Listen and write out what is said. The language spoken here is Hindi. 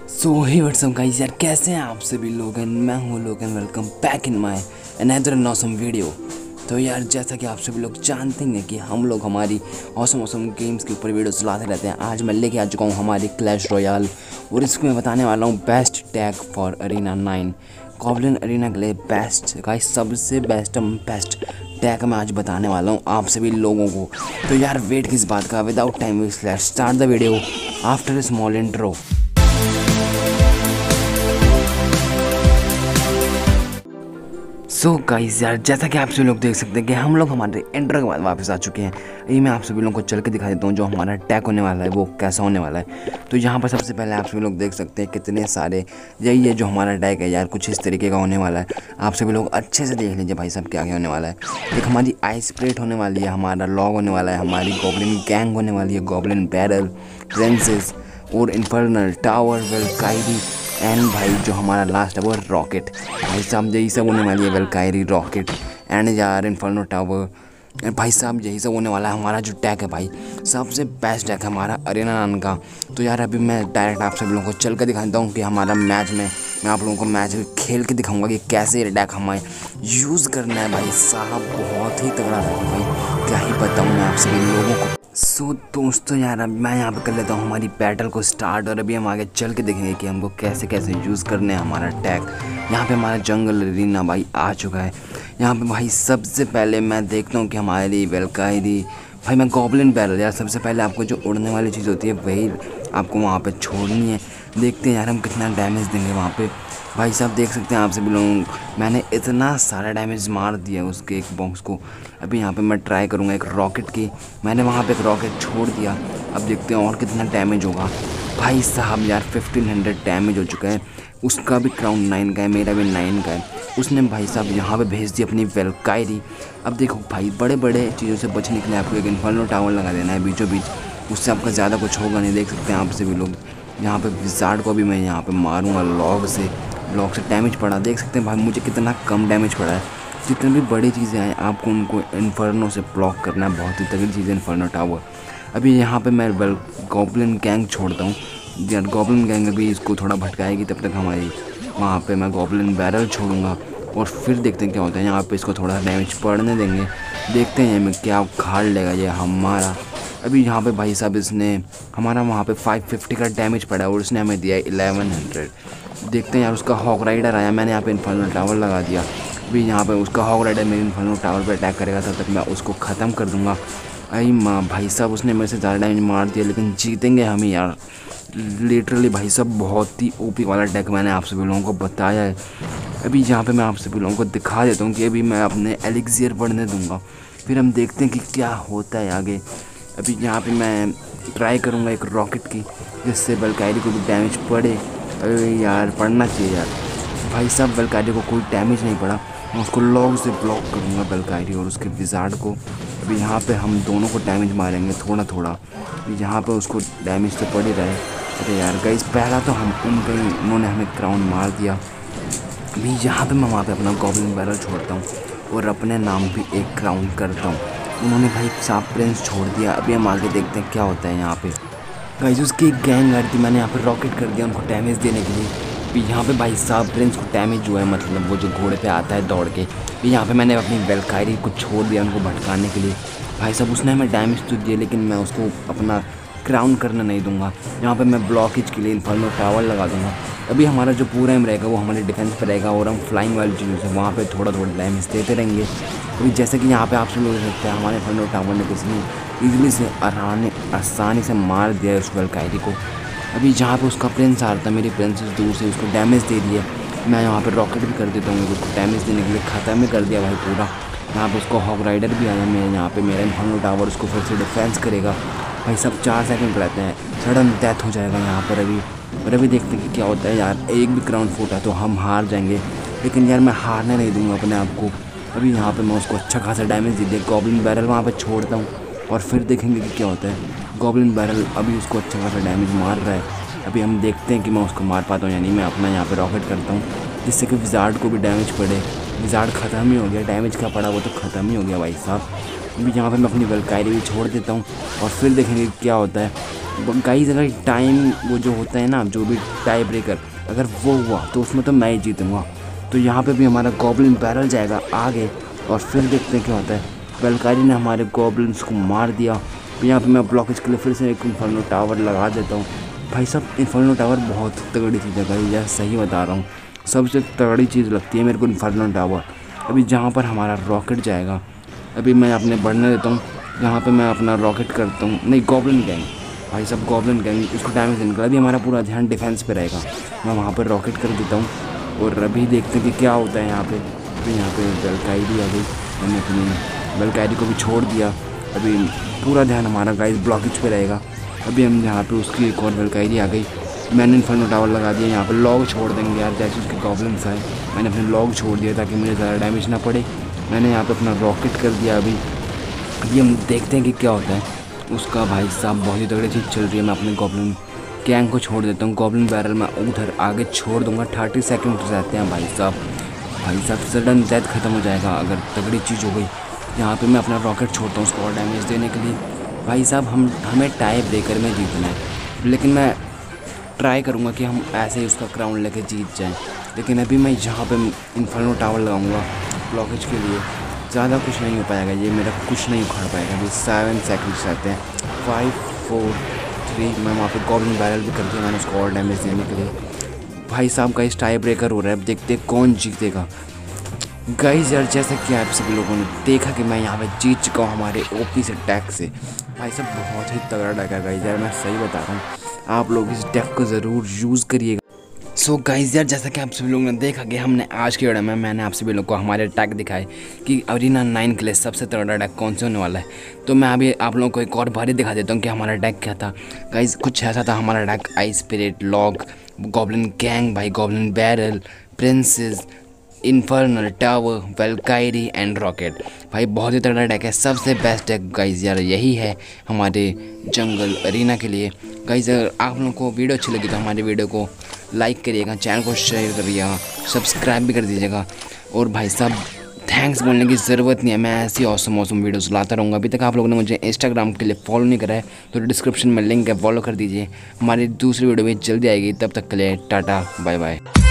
सो हे व्हाट्सअप गाइस, यार कैसे हैं आप सभी लोग। मैं हूं Logan, welcome back in my another awesome video. तो यार जैसा कि आप सभी लोग जानते हैं कि हम लोग हमारी ऑसम गेम्स के ऊपर वीडियो चलाते रहते हैं। आज मैं लेके आ चुका हूं हमारी क्लैश रॉयल और इसको मैं बताने वाला हूं best tag for arena 9 goblin arena के लिए। बेस्ट गाइस, सबसे बेस्ट टैग मैं आज बताने वाला हूँ आप सभी लोगों को। तो यार वेट किस बात का, without time waste let's start the video after a small intro. So guys, यार जैसा कि आप सभी लोग देख सकते हैं कि हम लोग हमारे इंट्रो के बाद वापस आ चुके हैं। ये मैं आप सभी लोगों को चल के दिखा देता हूँ जो हमारा टैग होने वाला है वो कैसा होने वाला है। तो यहाँ पर सबसे पहले आप सभी लोग देख सकते हैं कितने सारे, यही है जो हमारा टैग है यार, कुछ इस तरीके का होने वाला है। आप सभी लोग अच्छे से देख लीजिए भाई साहब क्या क्या होने वाला है। एक हमारी आइस प्लेट होने वाली है, हमारा लॉग होने वाला है, हमारी गॉब्लिन गैंग होने वाली है, गॉब्लिन बैरल, प्रिंसेस और इन्फर्नल टावर, वेलकायरी एंड भाई जो हमारा लास्ट है वो रॉकेट। भाई साहब यही सब होने वाली है, वेलकायरी, रॉकेट एंड यार इन्फर्नो टावर। भाई साहब यही सब होने वाला है हमारा जो टैग है भाई, सबसे बेस्ट टैग है हमारा अरेना 9 का। तो यार अभी मैं डायरेक्ट आप सभी लोगों को चल कर दिखाता हूँ कि हमारा मैच में मैं आप लोगों को मैच खेल के दिखाऊंगा कि कैसे ये टैग हमें यूज़ करना है। भाई साहब बहुत ही तगड़ा है भाई, क्या ही बताऊँ मैं आप सभी लोगों को। सो दोस्तों यार अब मैं यहाँ पे कर लेता हूँ हमारी बैटल को स्टार्ट और अभी हम आगे चल के देखेंगे कि हमको कैसे कैसे यूज़ करने हैं हमारा टैग। यहाँ पे हमारा जंगल अरीना भाई आ चुका है। यहाँ पे भाई सबसे पहले मैं देखता हूँ कि हमारी वेलकायरी, भाई मैं गॉब्लिन बैरल, यार सबसे पहले आपको जो उड़ने वाली चीज़ होती है वही आपको वहाँ पे छोड़नी है। देखते हैं यार हम कितना डैमेज देंगे वहाँ पे। भाई साहब देख सकते हैं आप सभी लोग, मैंने इतना सारा डैमेज मार दिया उसके एक बॉक्स को। अभी यहाँ पे मैं ट्राई करूँगा एक रॉकेट की, मैंने वहाँ पे एक रॉकेट छोड़ दिया। अब देखते हैं और कितना डैमेज होगा। भाई साहब यार 1500 डैमेज हो चुका है। उसका भी क्राउन 9 का है, मेरा भी 9 का है। उसने भाई साहब यहाँ पे भेज दी अपनी वेलकायरी। अब देखो भाई बड़े बड़े चीज़ों से बचने के लिए आपको एक इन्फर्नो टावर लगा देना है बीचों बीच, उससे आपका ज़्यादा कुछ होगा नहीं। देख सकते हैं आप सभी लोग यहाँ पे विज़ार्ड को भी मैं यहाँ पे मारूंगा लॉग से डैमेज पड़ा। देख सकते हैं भाई मुझे कितना कम डैमेज पड़ा है। जितनी भी बड़ी चीज़ें हैं आपको उनको इन्फर्नो से ब्लॉक करना है, बहुत ही तगड़ी चीज़ है इन्फर्नो टावर। अभी यहाँ पे मैं गॉब्लिन गैंग छोड़ता हूँ यार, गॉब्लिन गैंग अभी इसको थोड़ा भटकाएगी, तब तक हमारी वहाँ पे मैं गॉब्लिन बैरल छोड़ूंगा और फिर देखते हैं क्या होता है। यहाँ पे इसको थोड़ा डैमेज पड़ने देंगे, देखते हैं मैं क्या उखाड़ लेगा ये हमारा। अभी यहाँ पे भाई साहब इसने हमारा वहाँ पे 550 का डैमेज पड़ा और उसने हमें दिया 1100। देखते हैं यार उसका हॉक राइडर आया, मैंने यहाँ पे इन्फर्नो टावर लगा दिया। अभी यहाँ पे उसका हॉक राइडर मेरे इन्फर्नो टावर पे अटैक करेगा, तब तक मैं उसको ख़त्म कर दूँगा। अरे माँ भाई साहब उसने मेरे से ज़्यादा डैमेज मार दिया, लेकिन जीतेंगे हम ही यार लिटरली। भाई साहब बहुत ही ओपी वाला टैग मैंने आप सभी लोगों को बताया है। अभी यहाँ पे मैं आप सभी लोगों को दिखा देता हूँ कि अभी मैं अपने एलिक्सियर बढ़ने दूँगा, फिर हम देखते हैं कि क्या होता है आगे। अभी यहाँ पे मैं ट्राई करूँगा एक रॉकेट की, जिससे वेलकायरी को भी डैमेज पड़े। अरे यार पड़ना चाहिए यार। भाई साहब वेलकायरी को कोई डैमेज नहीं पड़ा, मैं उसको लॉग से ब्लॉक करूँगा वेलकायरी और उसके विज़ार्ड को। अभी यहाँ पे हम दोनों को डैमेज मारेंगे थोड़ा थोड़ा। यहाँ पे उसको डैमेज तो पड़ ही रहा है। अरे यार गाइस पहला तो हम उन्होंने हमें क्राउन मार दिया। अभी यहाँ पे मैं वहाँ पे अपना गॉब्लिन बैरल छोड़ता हूँ और अपने नाम भी एक क्राउन करता हूँ। उन्होंने भाई साहब प्रिंस छोड़ दिया। अभी हम आगे देखते हैं क्या होता है यहाँ पे। गाइस उसकी एक गैंग आ रही थी, मैंने यहाँ पे रॉकेट कर दिया उनको डैमेज देने के लिए। फिर यहाँ पे भाई साहब प्रिंस को डैमेज हुआ है, मतलब वो जो घोड़े पे आता है दौड़ के। फिर यहाँ पे मैंने अपनी वेलकायरी को छोड़ दिया उनको भटकाने के लिए। भाई साहब उसने हमें डैमेज तो दिया, लेकिन मैं उसको अपना क्राउन करने नहीं दूंगा। यहाँ पे मैं ब्लॉकेज के लिए इन्फर्नो टावर लगा दूंगा। अभी हमारा जो पूरा एम रहेगा वो हमारे डिफेंस पे रहेगा और हम फ्लाइंग वाली चीज़ों से वहाँ पे थोड़ा थोड़ा डैमेज देते रहेंगे। अभी जैसे कि यहाँ पे आप सब लोग देख सकते हैं हमारे इन्फर्नो टावर ने किसी ईजिली से आसानी से मार दिया है उस वेलकायरी को। अभी जहाँ पे उसका प्रिंस आ रहा था, मेरी प्रिंसेस दूर से उसको डैमेज दे दिया। मैं यहाँ पे रॉकेट भी कर देता हूँ उसको डैमेज देने के लिए, ख़त्म ही कर दिया भाई पूरा। यहाँ पे उसको हॉक राइडर भी आया, मैं यहाँ पे मेरा इन्फर्नो टावर उसको फिर से डिफेंस करेगा। भाई सब 4 सेकंड रहते हैं, सडन डेथ हो जाएगा यहाँ पर अभी। और अभी देखते हैं कि क्या होता है यार। एक भी क्राउन फूटा तो हम हार जाएंगे, लेकिन यार मैं हारने नहीं दूंगा अपने आप को। अभी यहाँ पे मैं उसको अच्छा खासा डैमेज दे दिया, गॉब्लिन बैरल वहाँ पे छोड़ता हूँ और फिर देखेंगे कि क्या होता है। गॉब्लिन बैरल अभी उसको अच्छा खासा डैमेज मार रहा है। अभी हम देखते हैं कि मैं उसको मार पाता हूँ या नहीं। मैं अपना यहाँ पे रॉकेट करता हूँ जिससे कि विज़ार्ड को भी डैमेज पड़े। विज़ार्ड ख़त्म ही हो गया, डैमेज क्या पड़ा वो तो ख़त्म ही हो गया भाई साहब। अभी यहाँ पे मैं अपनी वेलकायरी भी छोड़ देता हूँ और फिर देखेंगे क्या होता है। गाइस अगर टाइम वो जो होता है ना, जो भी टाई ब्रेकर, अगर वो हुआ तो उसमें तो मैं ही जीतूँगा। तो यहाँ पे भी हमारा गॉब्लिन बैरल जाएगा आगे और फिर देखते हैं क्या होता है। वेलकारी ने हमारे गॉब्लिन्स को मार दिया। तो यहाँ पे मैं ब्लॉकेज के लिए फिर से एक इन्फर्नो टावर लगा देता हूँ। भाई साहब इन्फर्नो टावर बहुत तगड़ी चीज़ है भाई, यार सही बता रहा हूँ, सबसे तगड़ी चीज़ लगती है मेरे को इन्फर्नो टावर। अभी जहाँ पर हमारा रॉकेट जाएगा, अभी मैं अपने बढ़ने देता हूँ। यहाँ पे मैं अपना रॉकेट करता हूँ, नहीं गॉब्लिन गैंग, भाई साहब गॉब्लिन गैंग, इसको डैमेज निकला। अभी हमारा पूरा ध्यान डिफेंस पे रहेगा, मैं वहाँ पर रॉकेट कर देता हूँ और अभी देखते हैं कि क्या होता है यहाँ पे। तो यहाँ पे वेलकाइरी आ गई, मैंने अपनी वेलकाइरी को भी छोड़ दिया। अभी पूरा ध्यान हमारा गाइस ब्लॉकेज पे रहेगा। अभी हम यहाँ पे उसकी एक और वेलकाइरी आ गई, मैंने इन्फर्नो टावर लगा दिया। यहाँ पे लॉग छोड़ देंगे यार, जैसे उसके गॉब्लिन्स आए मैंने अपने लॉग छोड़ दिया ताकि मुझे ज़्यादा डैमेज ना पड़े। मैंने यहाँ पे अपना रॉकेट कर दिया। अभी हम देखते हैं कि क्या होता है उसका। भाई साहब बहुत ही तगड़ी चीज़ चल रही है। मैं अपने गॉब्लिन गैंग को छोड़ देता हूँ, गॉब्लिन बैरल मैं उधर आगे छोड़ दूँगा। 30 सेकंड रहते हैं भाई साहब सडन डेथ ख़त्म हो जाएगा अगर तगड़ी चीज़ हो गई। यहाँ पे मैं अपना रॉकेट छोड़ता हूँ उसको और डैमेज देने के लिए। भाई साहब हमें टाई ब्रेकर में जीतना है, लेकिन मैं ट्राई करूँगा कि हम ऐसे ही उसका क्राउन लेके जीत जाएं। लेकिन अभी मैं यहाँ पे इन्फर्नो टावर लगाऊंगा ब्लॉकेज के लिए, ज़्यादा कुछ नहीं हो पाएगा, ये मेरा कुछ नहीं उखाड़ पाएगा। अभी 7 सेकंड्स रहते हैं, 5 4 3। मैं वहाँ पे गॉब्लिन बैरल भी कर दिया मैंने उसको और डैमेज देने के लिए। भाई साहब का इस टाई ब्रेकर हो रहा है, अब देखते हैं कौन जीतेगा। गाइस यार जैसा कि आप सभी लोगों ने देखा कि मैं यहाँ पे जीत चुका हूँ हमारे ओपी से टैग से। भाई साहब बहुत ही तगड़ा टैग है गाइस, यार मैं सही बता रहा हूँ, आप लोग इस टैग को ज़रूर यूज़ करिएगा। सो गाइस यार जैसा कि आप सभी लोगों ने देखा कि हमने आज के वीडियो में मैंने आप सभी लोगों को हमारे टैग दिखाए कि अरीना 9 के लिए सबसे तगड़ा टैग कौन से होने वाला है। तो मैं अभी आप लोगों को एक और बारी दिखा देता हूँ कि हमारा टैग क्या था। गाइस कुछ ऐसा था हमारा tag, ice spirit, log, goblin gang, भाई goblin barrel, princess, infernal tower, valkyrie and rocket. भाई बहुत ही तगड़ा टैग है, सबसे बेस्ट टैग गाइस यार यही है हमारे जंगल अरीना के लिए। गाइस अगर आप लोगों को वीडियो अच्छी लगी तो हमारे वीडियो को लाइक करिएगा, चैनल को शेयर करिएगा, सब्सक्राइब भी कर दीजिएगा। और भाई साहब थैंक्स बोलने की ज़रूरत नहीं है, मैं ऐसी औसम वीडियोस लाता रहूँगा। अभी तक आप लोगों ने मुझे इंस्टाग्राम के लिए फॉलो नहीं करा है तो डिस्क्रिप्शन में लिंक है, फॉलो कर दीजिए। हमारी दूसरी वीडियो भी जल्दी आएगी, तब तक के लिए टाटा बाय बाय।